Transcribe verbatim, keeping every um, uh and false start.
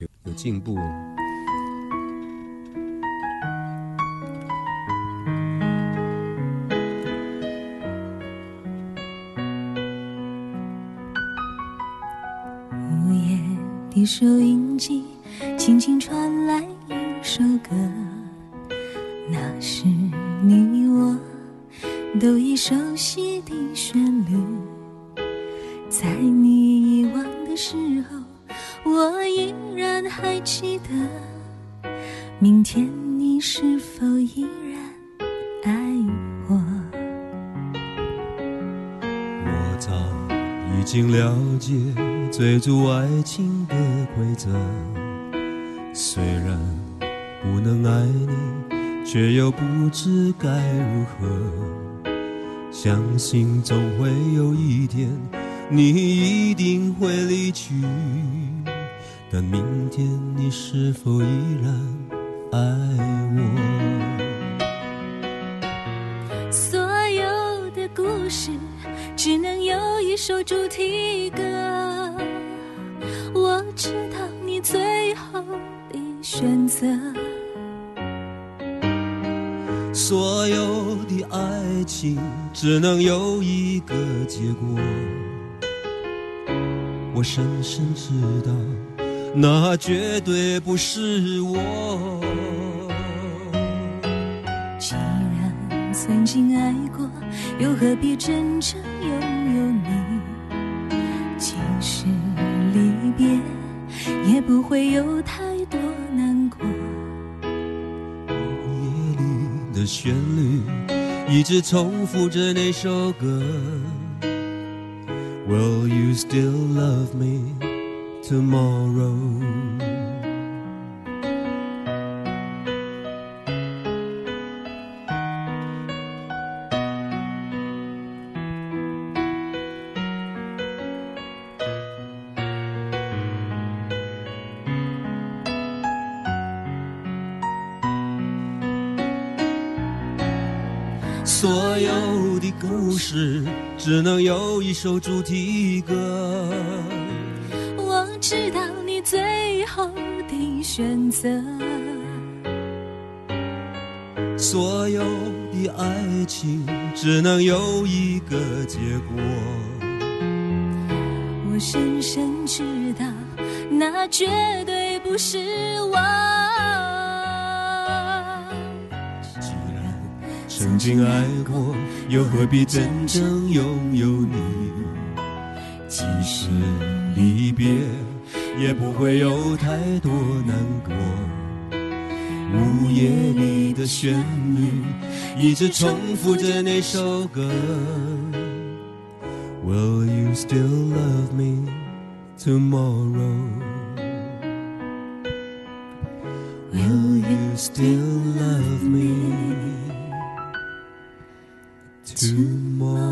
有有进步。 午夜的收音机轻轻传来一首歌，那是你我都已熟悉的旋律。在你遗忘的时候，我依然还记得，明天你是否依然爱我？ 我早已经了解追逐爱情的规则，虽然不能爱你，却又不知该如何。相信总会有一天，你一定会离去，但明天你是否依然爱我？ 所有的故事只能有一首主题歌，我知道你最后的选择。 所有的爱情只能有一个结果，我深深知道那绝对不是我。 既然曾经爱过，又何必真正拥有你？即使离别，也不会有太多难过。 夜里的旋律一直重复着那首歌， Will you still love me tomorrow? 所有的故事只能有一首主题歌， 我知道你最后的选择。 所有的爱情只能有一个结果， 我深深知道那绝对不是我。 曾经爱过，又何必真正拥有你？即使离别，也不会有太多难过。午夜里的旋律一直重复着那首歌， Will you still love me tomorrow? Will you still love me tomorrow?